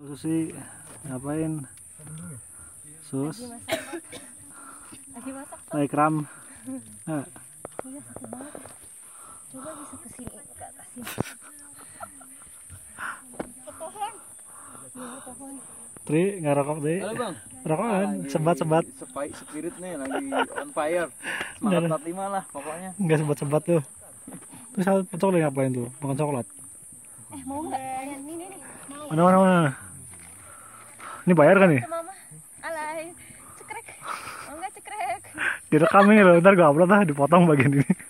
Susi ngapain? Sus Lagi masak. lagi kram. Nah, Iya, sakit banget. Coba bisa ke sini, ke atas sini. Ke pohon. Iya, pohon. Tri ngerokok deh. Halo bang. Rokokan, sebat-sebat. Spirit nih lagi on fire. Semangat 45 lah pokoknya. Enggak sebat-sebat tuh. Terus pocok lagi ngapain tuh? Makan coklat. Mau nggak? Ini nih. Mau. Mana? Ini bayar kan nih? Ke mama. Alay. Cekrek. Mau nggak cekrek? Direkam ini loh, ntar gue upload lah, dipotong bagian ini.